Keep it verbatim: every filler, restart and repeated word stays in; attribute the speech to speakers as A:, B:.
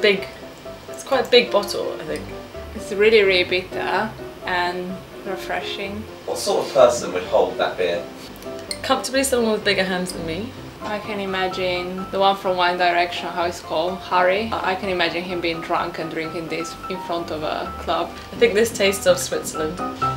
A: big, it's quite a big bottle, I think.
B: It's really, really bitter and refreshing.
C: What sort of person would hold that beer?
A: Comfortably someone with bigger hands than me.
B: I can imagine the one from One Direction, how it's called, Harry. I can imagine him being drunk and drinking this in front of a club.
A: I think this tastes of Switzerland.